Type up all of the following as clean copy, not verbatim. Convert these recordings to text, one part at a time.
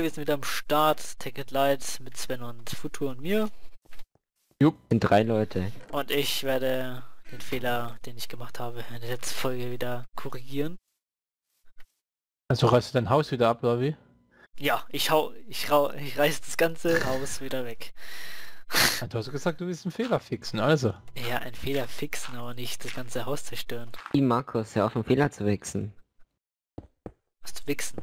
wir sind wieder am Start. Ticket Light mit Sven und Futur und mir. Jupp, sind 3 Leute. Und ich werde den Fehler, den ich gemacht habe, in der letzten Folge wieder korrigieren. Also reißt du dein Haus wieder ab, oder wie? Ja, ich reiß das ganze Haus wieder weg. Ja, du hast gesagt, du willst einen Fehler fixen, also. Ja, einen Fehler fixen, aber nicht das ganze Haus zerstören. Die Markus, ja auf den Fehler zu wichsen. Was zu wichsen.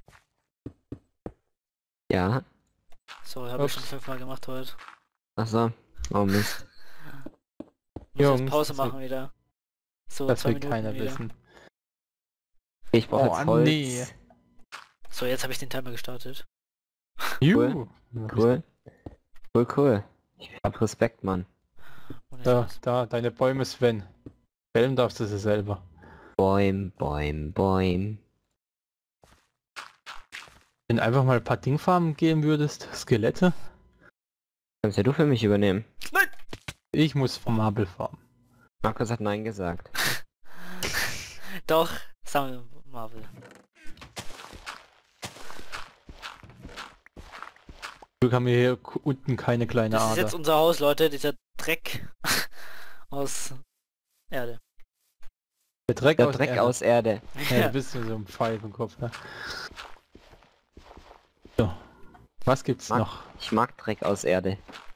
Ja. So, habe ich schon 5-mal gemacht heute. Achso. Oh Mist. Muss jetzt Jungs, Pause das machen wieder. So, Das 2 will Minuten keiner wieder. wissen. Ich brauche Oh, jetzt Holz. nee. So, jetzt habe ich den Timer gestartet. Juhu. Cool. Cool. Ich hab Respekt, Mann. Ohne Da, Spaß. da, deine Bäume, Sven. Fällen darfst du sie selber. Bäum. Wenn du einfach mal ein paar Dingfarmen geben würdest, Skelette. Kannst ja du für mich übernehmen. Nein! Ich muss vom Marble farmen. Markus hat Nein gesagt. Doch, Sammel Marvel. Glück haben wir hier unten keine kleine Das ist Ader. jetzt unser Haus, Leute, dieser Dreck aus Erde. Der Dreck Der aus Dreck Erde. aus Erde. Ja, du bist nur so ein Pfeil im Kopf, ne? So. Was gibt's noch? Ich mag Dreck aus Erde.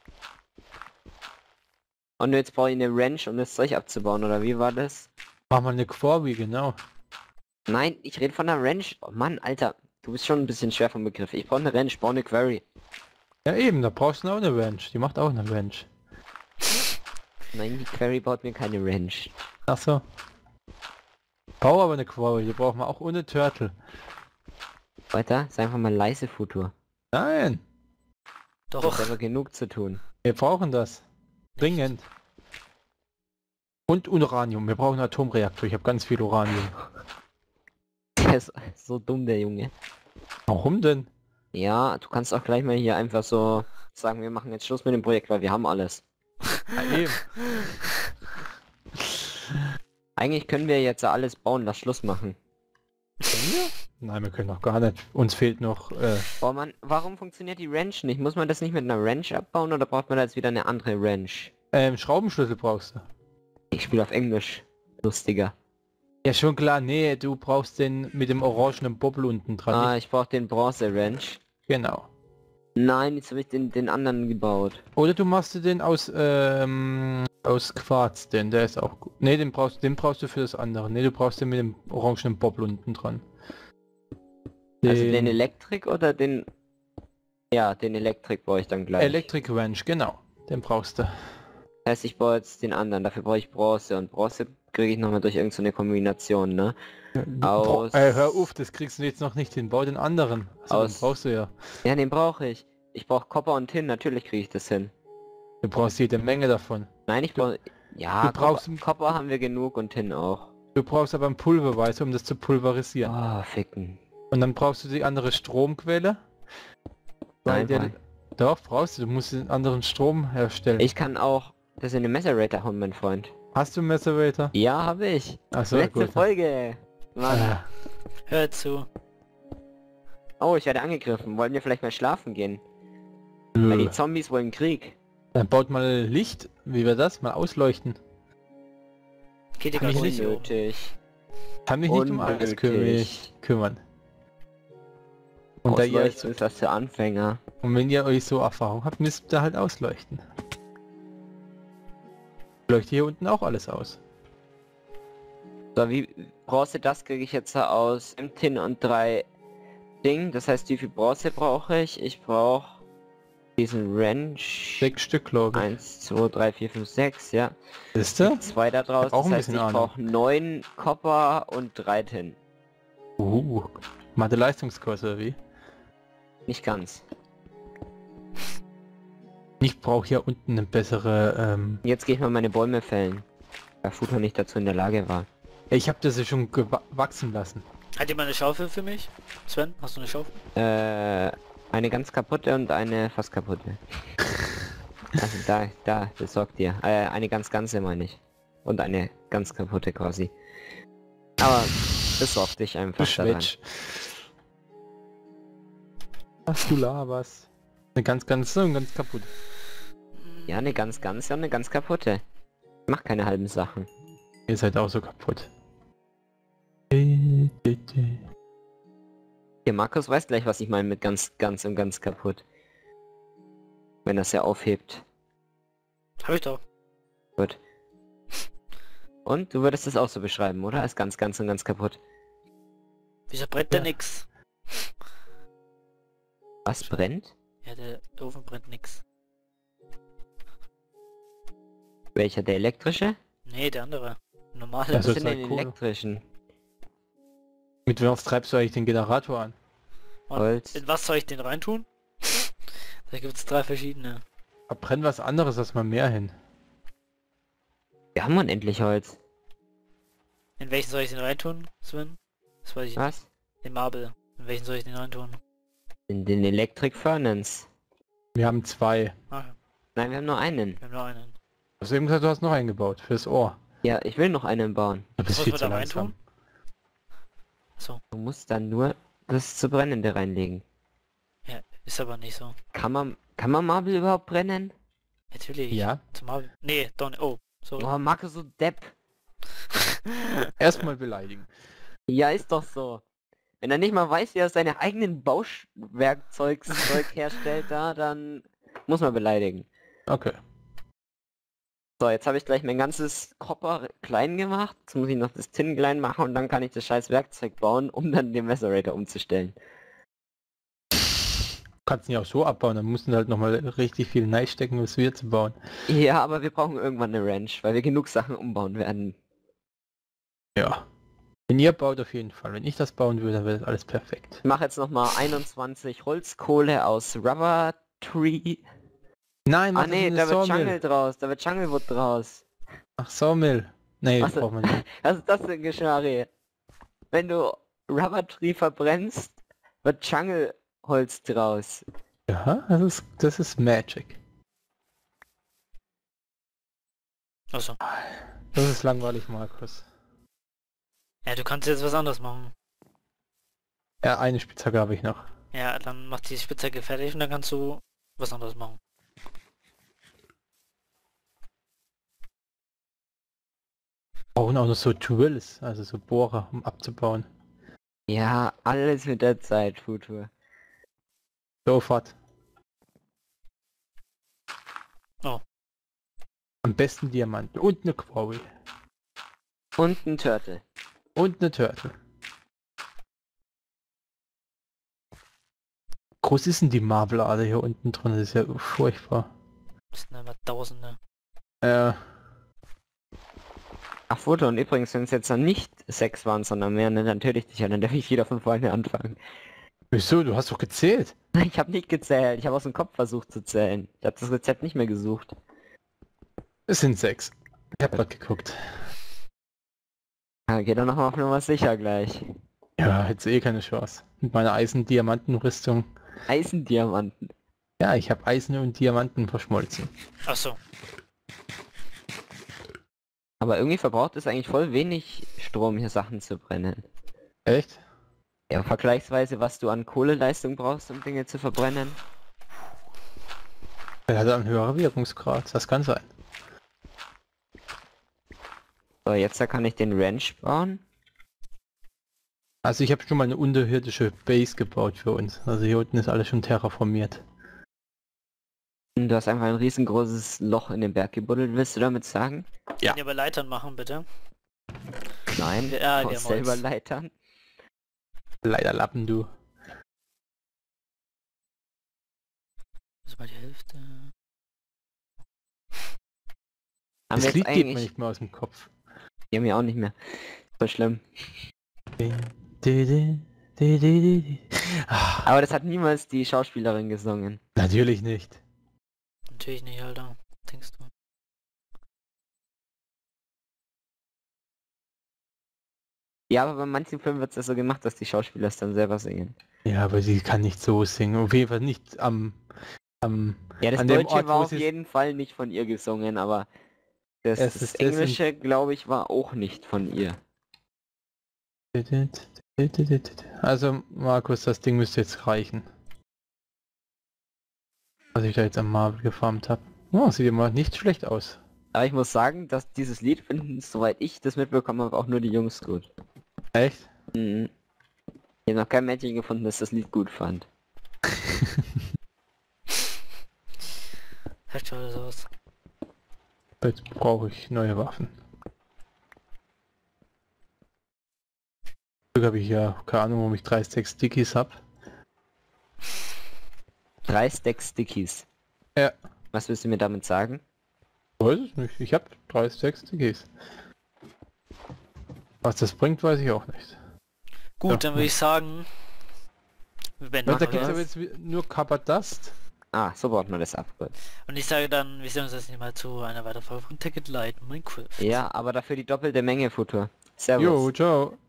Und jetzt brauche ich eine Wrench, um das Zeug abzubauen, oder wie war das? Mach mal eine Quarry, genau. Nein, ich rede von einer Wrench. Oh Mann, Alter. Du bist schon ein bisschen schwer vom Begriff. Ich brauche eine Wrench, baue eine Quarry. Ja eben, da brauchst du auch eine Wrench. Die macht auch eine Wrench. Nein, die Quarry baut mir keine Wrench. Ach so. Bau aber eine Quarry, die brauchen wir auch ohne Turtle. Weiter, sei einfach mal leise, Futur. Nein, Du Doch, hast aber genug zu tun. wir brauchen das. Dringend. Und Uranium, wir brauchen einen Atomreaktor. Ich habe ganz viel Uranium. Der ist so dumm, der Junge. Warum denn? Ja, du kannst auch gleich mal hier einfach so sagen, wir machen jetzt Schluss mit dem Projekt, weil wir haben alles. Ja, eben. Eigentlich können wir jetzt ja alles bauen, lass Schluss machen. Können wir? Nein, wir können noch gar nicht. Uns fehlt noch... Oh Mann, warum funktioniert die Wrench nicht? Muss man das nicht mit einer Wrench abbauen oder braucht man da jetzt wieder eine andere Wrench? Schraubenschlüssel brauchst du. Ich spiele auf Englisch. Lustiger. Ja, schon klar. Nee, du brauchst den mit dem orangenen Bobbel unten dran. Ah, nicht? ich brauche den Bronze Wrench. Genau. Nein, jetzt habe ich den anderen gebaut. Oder du machst du den aus Quarz, denn der ist auch gut. Nee, den brauchst du für das andere. Nee, du brauchst den mit dem orangenen Bobbel unten dran. Also den Elektrik oder den... Ja, den Elektrik baue ich dann gleich. Electric Wrench, genau. Den brauchst du. Das heißt, ich baue jetzt den anderen. Dafür brauche ich Bronze. Und Bronze kriege ich nochmal durch irgendeine Kombination, ne? Aus... Hör auf, das kriegst du jetzt noch nicht hin. Bau den anderen. Also, den brauchst du ja. Ja, den brauche ich. Ich brauche Copper und Tin. Natürlich kriege ich das hin. Du brauchst jede Menge davon. Nein, ich brauche... Ja, du brauchst- Copper haben wir genug und Tin auch. Du brauchst aber ein Pulver, weißt du, um das zu pulverisieren. Oh, ficken. Und dann brauchst du die andere Stromquelle. Weil Nein, Doch, brauchst du. Du musst den anderen Strom herstellen. ich kann auch das in den Macerator hauen, mein Freund. Hast du einen Macerator? Ja, habe ich. Achso, Letzte gut. Folge. Mann. Ah, hört zu. Oh, ich werde angegriffen. Wollen wir vielleicht mal schlafen gehen? Weil die Zombies wollen Krieg. Dann baut mal Licht. Wie wir das? Mal ausleuchten. Geht dir Kann gar ich nicht um. Unnötig. Kann mich nicht um alles Unnötig. kümmern. Und, da ihr euch Ausleuchten ist das für Anfänger. und wenn ihr euch so Erfahrung habt, müsst ihr halt ausleuchten. Leuchtet hier unten auch alles aus. So, wie Bronze, das kriege ich jetzt aus Tin und 3 Ding. Das heißt, wie viel Bronze brauche ich? Ich brauche diesen Wrench. 6 Stück, glaube ich. 1, 2, 3, 4, 5, 6, ja. Wisst ihr? 2 da draus. Auch ein Das heißt, bisschen ich Ahnung. brauche 9 Copper und 3 Tin. Mathe-Leistungskurs oder wie? Nicht ganz. Ich brauche hier unten eine bessere, Jetzt gehe ich mal meine Bäume fällen. Da Futter nicht dazu in der Lage war. ich habe das ja schon gewachsen lassen. Hat jemand eine Schaufel für mich? Sven, hast du eine Schaufel? Eine ganz kaputte und eine fast kaputte. Also da, besorgt dir. Eine ganz ganze meine ich. Und eine ganz kaputte quasi. Aber besorg dich einfach daran. Schwätsch. Was du laberst. Eine ganz kaputt. Ja, eine ganz, ja, eine ganz kaputte. Ich mach keine halben Sachen. Ihr seid auch so kaputt. Hier, Markus weiß gleich, was ich meine mit ganz und ganz kaputt. Wenn das ja aufhebt. Hab ich doch. Gut. Und du würdest das auch so beschreiben, oder? Als ganz und ganz kaputt. Wieso brennt denn nix? Was brennt? Ja, der Ofen brennt nix. Welcher? Der elektrische? Nee, der andere. Normale. Also- Was sind denn halt den Kohle. elektrischen? Mit was treibst du eigentlich den Generator an? Und Holz. in was soll ich den reintun? Da gibt's 3 verschiedene. Verbrenn was anderes als mal mehr hin. Wir haben unendlich Holz. In welchen soll ich den reintun, Sven? Das weiß ich nicht. Was? Den Marble. In welchen soll ich den reintun? In den Electric Furnace. Wir haben 2. Ah, Nein, wir haben nur einen. wir haben nur einen. Du hast eben gesagt, du hast noch eingebaut. Fürs Ohr. Ja, ich will noch einen bauen. Du bist Was viel wir zu da langsam. reintun? So. Du musst dann nur das zu brennende reinlegen. Ja, ist aber nicht so. Kann man Marble überhaupt brennen? Natürlich. Ja. Zum Marble. Nee, doch nicht. Oh, sorry. Oh, Markus, so Depp. Erstmal beleidigen. Ja, ist doch so. Wenn er nicht mal weiß, wie er seine eigenen Bauwerkzeug herstellt, da, dann muss man beleidigen. Okay. So, jetzt habe ich gleich mein ganzes Copper klein gemacht. Jetzt muss ich noch das Tin klein machen und dann kann ich das scheiß Werkzeug bauen, um dann den Macerator umzustellen. Du kannst ihn ja auch so abbauen, dann mussten halt nochmal richtig viel reinstecken, um es wieder zu bauen. Ja, aber wir brauchen irgendwann eine Ranch, weil wir genug Sachen umbauen werden. Ja. Wenn ihr baut, auf jeden Fall. Wenn ich das bauen würde, dann wäre das alles perfekt. Ich mache jetzt nochmal 21 Holzkohle aus Rubber Tree. Nein, Ah mach nee, das in da eine wird Jungle Sawmill. draus, da wird Junglewood draus. Ach, Sawmill. Nee, Was? braucht man nicht. Was ist das denn, Geschmarri? Wenn du Rubber Tree verbrennst, wird Jungleholz draus. Ja, das ist Magic. Achso. Das ist langweilig, Markus. Ja, du kannst jetzt was anderes machen. Ja, eine Spitzhacke habe ich noch. Ja, dann mach die Spitzhacke fertig und dann kannst du was anderes machen. Brauchen auch noch so Drills, also so Bohrer, um abzubauen. Ja, alles mit der Zeit, Futur. Sofort. Oh. Am besten Diamanten und eine Quarry. Und ein Turtle. Und eine Turtle. Groß ist denn die Marble-Ader hier unten drin? Das ist ja furchtbar. Das sind immer Tausende. Ach, Foto, und übrigens, wenn es jetzt dann nicht 6 waren, sondern mehr, ne, dann töte ich dich ja, dann darf ich wieder von vorne anfangen. Wieso? Du hast doch gezählt. Ich habe nicht gezählt, ich habe aus dem Kopf versucht zu zählen. Ich habe das Rezept nicht mehr gesucht. Es sind 6. Ich hab grad geguckt. Ja, geh doch nochmal auf Nummer sicher gleich. Ja, jetzt eh keine Chance. Mit meiner Eisen-Diamanten-Rüstung. Eisendiamanten. Ja, ich habe Eisen und Diamanten verschmolzen. Achso. Aber irgendwie verbraucht es eigentlich voll wenig Strom, hier Sachen zu brennen. Echt? Ja, vergleichsweise, was du an Kohleleistung brauchst, um Dinge zu verbrennen. Er hat einen höheren Wirkungsgrad, das kann sein. So, jetzt da kann ich den Ranch bauen. Also ich habe schon mal eine unterirdische Base gebaut für uns. Also hier unten ist alles schon terraformiert. Und du hast einfach ein riesengroßes Loch in den Berg gebuddelt, willst du damit sagen? Ja. Könnt ihr aber Leitern machen, bitte? Nein, Ja, du wir brauchst haben selber Holz. Leitern. Leider Lappen, du. Das ist mal die Hälfte. Haben Das wir Lied jetzt geht mir eigentlich... nicht mehr aus dem Kopf. Ja, mir auch nicht mehr. So schlimm. Ah, Aber das hat niemals die Schauspielerin gesungen. natürlich nicht. Natürlich nicht, Alter. Denkst du? Ja, aber bei manchen Filmen wird es ja so gemacht, dass die Schauspieler es dann selber singen. Ja, aber sie kann nicht so singen. Auf jeden Fall nicht am Ja, das an dem Deutsche Ort, war wo auf sie es- jeden Fall nicht von ihr gesungen, aber das, Es das ist das in- Englische, glaube ich, war auch nicht von ihr. Also Markus, das Ding müsste jetzt reichen. was ich da jetzt am Marvel gefarmt habe. Oh, sieht immer nicht schlecht aus. Aber ich muss sagen, dass dieses Lied finden, soweit ich das mitbekommen habe, auch nur die Jungs gut. Echt? Mhm. Ich habe noch kein Mädchen gefunden, das das Lied gut fand. Sieht schon so aus. Jetzt brauche ich neue Waffen. Glück habe ich ja keine Ahnung, warum ich 3 Stacks Stickies habe. 3 Stacks Stickies. Ja. Was willst du mir damit sagen? Weiß es nicht. Ich habe 3 Stacks Stickies. Was das bringt, weiß ich auch nicht. Gut, Ja, dann würde ich sagen, wir beenden Da das gibt es aber jetzt. jetzt nur Kappa Dust. Ah, so baut man das ab. Gut. Und ich sage dann, wir sehen uns jetzt nicht mal zu einer weiteren Folge von Ticket Light Minecraft. Ja, aber dafür die doppelte Menge Futter. Servus. Jo, ciao.